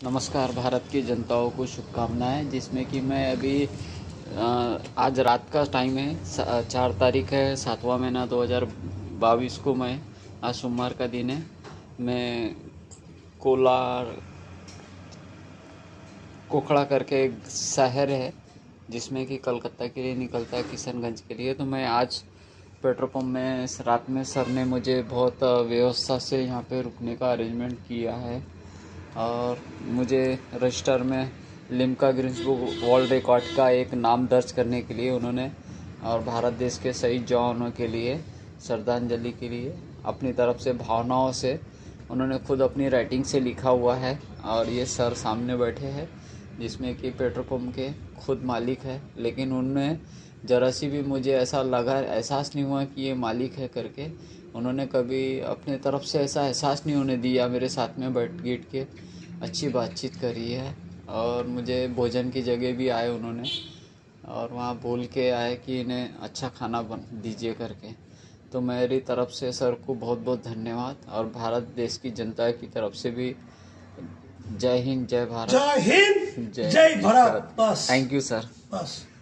नमस्कार। भारत की जनताओं को शुभकामनाएं। जिसमें कि मैं अभी आज रात का टाइम है, 4 तारीख है, 7वां महीना 2022 को। मैं आज सोमवार का दिन है। मैं कोलार कोखड़ा करके एक शहर है जिसमें कि कलकत्ता के लिए निकलता है, किशनगंज के लिए। तो मैं आज पेट्रोल पंप में रात में सर ने मुझे बहुत व्यवस्था से यहाँ पे रुकने का अरेंजमेंट किया है और मुझे रजिस्टर में Limca Guinness book world record का एक नाम दर्ज करने के लिए उन्होंने, और भारत देश के शहीद जवानों के लिए श्रद्धांजलि के लिए अपनी तरफ से भावनाओं से उन्होंने खुद अपनी राइटिंग से लिखा हुआ है। और ये सर सामने बैठे हैं जिसमें कि पेट्रोल पंप के खुद मालिक है, लेकिन उनमें ज़रा सी भी मुझे ऐसा लगा, एहसास नहीं हुआ कि ये मालिक है करके। उन्होंने कभी अपने तरफ से ऐसा एहसास नहीं होने दिया। मेरे साथ में बैठ के अच्छी बातचीत करी है और मुझे भोजन की जगह भी आए उन्होंने, और वहाँ बोल के आए कि इन्हें अच्छा खाना बन दीजिए करके। तो मेरी तरफ से सर को बहुत बहुत धन्यवाद, और भारत देश की जनता की तरफ से भी जय हिंद, जय भारत, जय हिंद, जय भारत। बस थैंक यू सर। बस।